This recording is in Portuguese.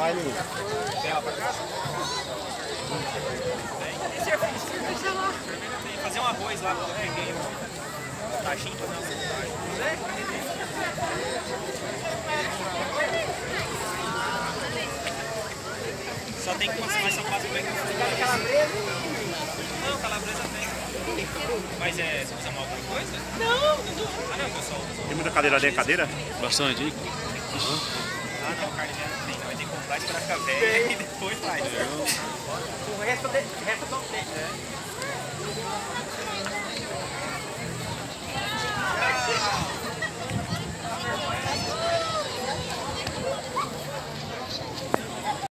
carne. Tem lá pra casa? Tem. Esse é fixe. Deixa lá. Fazer um arroz lá, peguei um tachinho pra dar só tem que conseguir mais só fácil pegar. Tem calabresa? Não, calabresa tem. Mas é, você usa mal alguma coisa? Não, não. Ah não, pessoal. Tem muita cadeira dentro, cadeira? Bastante. Ah não, carne já não tem, vai ter que comprar, esperar ficar velho e depois faz. O resto não tem, né?